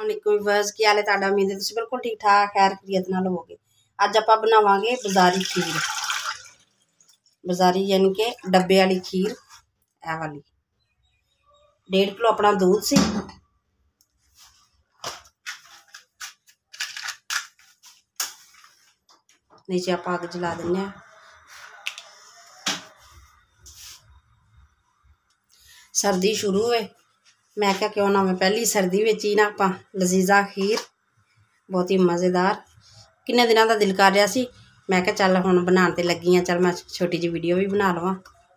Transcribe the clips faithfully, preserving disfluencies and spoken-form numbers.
वालेकुम व्यूअर्स, की हाल है तुहाडा? उम्मीद है तुसीं बिल्कुल ठीक ठाक खैर खैरियत नाल होवोगे। अज आपां बनावांगे बाजारी खीर, बाजारी यानी कि डब्बे वाली खीर। ए वाली डेढ़ किलो अपना दूध सी, नीचे आप अग जला दें। सर्दी शुरू है, मैं क्या क्यों ना मैं पहली सर्दी में ही ना आप लजीजा खीर बहुत ही मज़ेदार किन्ने दिनों का दिल कर रहा सी। मैं क्या चल हुण बनाने ते लगी हाँ, चल मैं छोटी जी वीडियो भी बना लवां।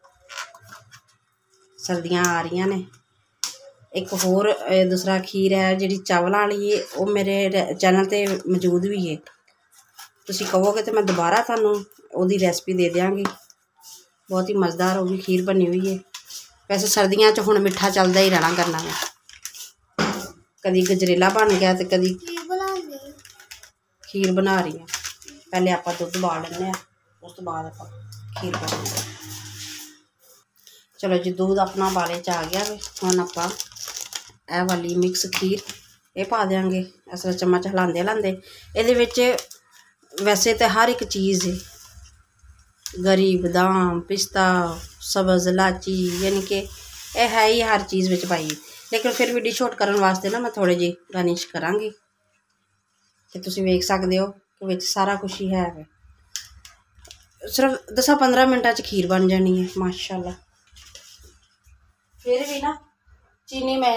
सर्दियाँ आ रही ने। एक होर दूसरा खीर है जी चावलों वाली है, वो मेरे चैनल ते मौजूद भी है। तुसीं कहोगे तो मैं दोबारा तुहानूं ओहदी रेसिपी दे देंगी। बहुत ही मज़ेदार वो भी खीर बनी हुई है। वैसे सर्दियों च हुण मिठा चलदा ही रहना करना है, कदी गजरेला बन गया तो कदी खीर बना रही हूँ। पहले आप दुध उबाल लें, उस तो बाद आप खीर बनाएंगे। चलो जी, दूध अपना उबाले च आ गया। हुण आपां ए वाली मिक्स खीर ये पा देंगे। इस तरह चम्मच हिलांदे हिलांदे इहदे विच वैसे तो हर एक चीज़ है, गरी बदाम पिस्ता सब्ज़ इलायची यानी कि यह है ही हर चीज़ विच पाई, लेकिन फिर भी डिश आउट करने वास्ते ना मैं थोड़ी जी गार्निश करांगी कि तुसीं वेख सकदे हो कि विच सारा कुछ ही है। सिर्फ दस पंद्रह मिनटां च खीर बन जानी है माशाल्लाह। फिर भी ना चीनी मैं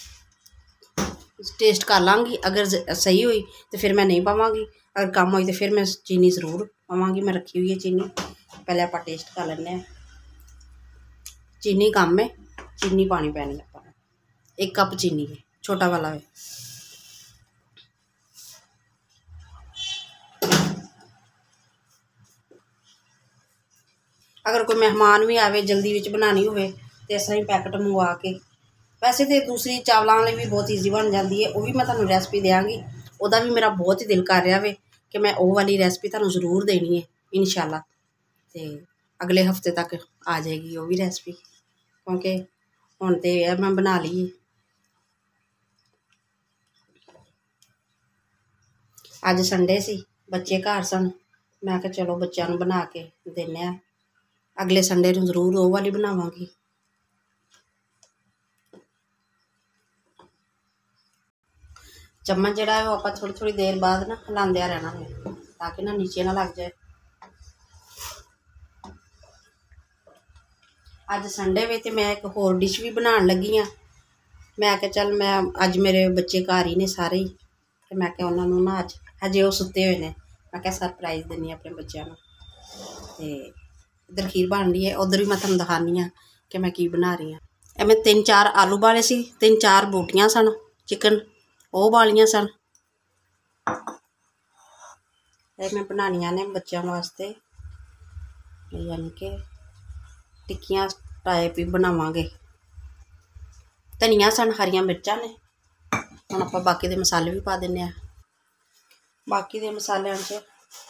टेस्ट कर लाँगी, अगर सही हुई तो फिर मैं नहीं पावांगी, अगर कम हुई तो फिर मैं चीनी ज़रूर पावांगी। मैं रखी हुई है चीनी, पहले आप टेस्ट कर लें। चीनी कम है, चीनी पानी पैनी है, एक कप चीनी है, छोटा वाला है। अगर कोई मेहमान भी आवे जल्दी विच बनानी हो तो इस तरह ही पैकेट मंगवा के, वैसे तो दूसरी चावलों वाली भी बहुत ईजी बन जाती है, वो भी मैं तुहानूं रेसिपी देंगी। वह भी मेरा बहुत ही दिल कर रहा है कि मैं वो वाली रेसिपी तुहानूं जरूर देनी है इंशाल्लाह। तो अगले हफ्ते तक आ जाएगी वो भी रेसिपी, क्योंकि हुण तो मैं बना ली है। अज संडे सी, बच्चे घर सन, मैं कहा चलो बच्चों बना के देने। अगले संडे नूं जरूर वो वाली बनावांगी। चम्मच जिहड़ा है वो आप थोड़ी थोड़ी देर बाद ना हिलांदे रहना है, ताकि ना नीचे ना लग जाए। अज संडे में तो मैं एक होर डिश भी बनाने लगी हाँ। मैं क्या चल मैं अज मेरे बच्चे घर ही ने सारे ही, तो मैं क्या उन्होंने ना अज हजे वो सुते हुए हैं, मैं क्या सरप्राइज़ देनी अपने बच्चों को। तो इधर खीर बन रही है, उधर भी मैं तुहानूं दिखानी हाँ कि मैं की बना रही हाँ। ए मैं तीन चार आलू बाले सी, तीन चार बोटियां सन चिकन वो बालियां सन। ये मैं बनानियां ने बच्चों वास्ते, यानी कि टिक्कियां टाइप ही बनावांगे। धनिया सन, हरियां मिर्चां ने। हुण आपां बाकी दे मसाले भी पा दिन्ने आं। बाकी दे मसालियां च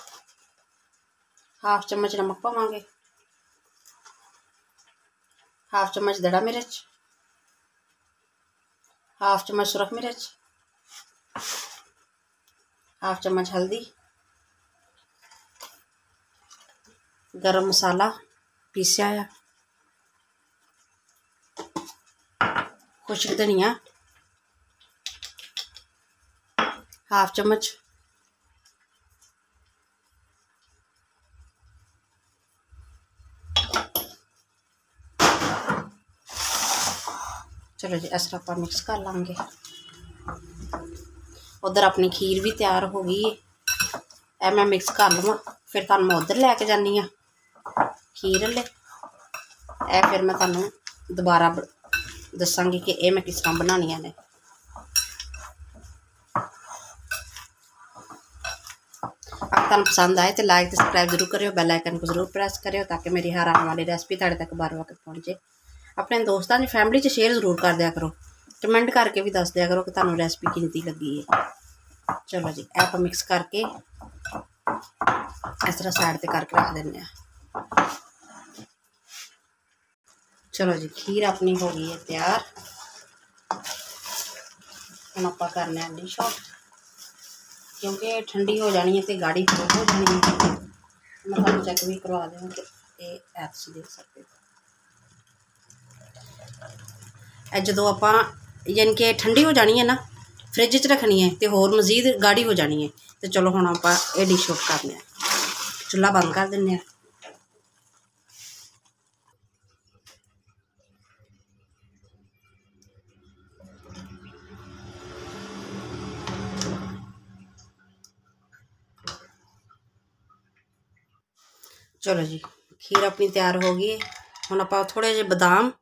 हाफ चम्मच नमक पावांगे, हाफ चम्मच दड़ा मिर्च, हाफ चम्मच सुरख मिर्च, हाफ चम्मच हल्दी, गरम मसाला पीसिया आ, खुश्क धनिया हाफ चम्मच, चलो जी इस तरह आप मिक्स कर लाँगे। उधर अपनी खीर भी तैयार हो गई है, ए मैं मिक्स कर लवां, फिर तुहानूं मैं उधर लैके जानी हाँ खीर ले। ए फिर मैं तुहानूं दोबारा दसांगी कि ये मैं किस तरह बनानियां ने। अगर तुहानूं पसंद आए तो लाइक तो सबसक्राइब जरूर करियो, बैल आइकन को जरूर प्रेस करियो, ताकि मेरी हर आने वाली रेसिपी तुहाडे तक बार वक्त पहुँचे। अपने दोस्तों की फैमिली च शेयर जरूर कर दिया करो, कमेंट करके भी दस दिया करो कि तुहानूं रेसिपी किनती लगी है। चलो जी आप मिक्स करके इस तरह साइड पर करके रख दें। चलो जी खीर अपनी हो गई है तैयार। हम आप करने डिश आउट, क्योंकि ठंडी हो जानी है तो गाढ़ी हो जानी है। मैं तुम चेक भी करवा दूँ कि ये ऐप से देख सकते हो। जो आप यानी कि ठंडी हो जानी है ना, फ्रिज च रखनी है तो होर मजीद गाढ़ी हो जानी है। तो चलो हम आप ये डिश आउट करने, चूल्हा बंद कर दें। चलो जी, खीर अपनी तैयार हो गई। हम आप थोड़े जे बादाम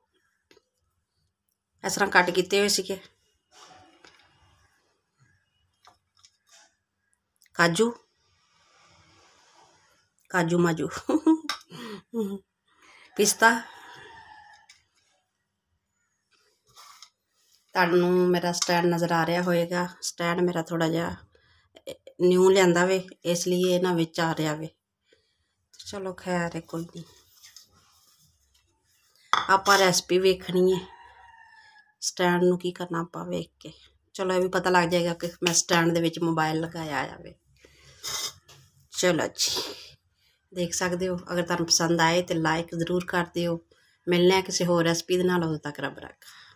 इस तरह कट किए हुए सीगे, काजू काजू माजू पिस्ता, तुहानू मेरा स्टैंड नज़र आ रहा होएगा। स्टैंड मेरा थोड़ा जा न्यू लिया वे, इसलिए ना विच आ रहा वे। चलो खैर है, कोई नहीं। आप रेसिपी वेखनी है, स्टैंड नू की करना आप वेख के। चलो ये भी पता लग जाएगा कि मैं स्टैंड दे विच मोबाइल लगाया आया वे। चलो जी, देख सकते हो। अगर तुहानू पसंद आए तो लाइक जरूर कर दियो। मिलने किसी होर रेसिपी दे नाल, उदों तक रब रखा।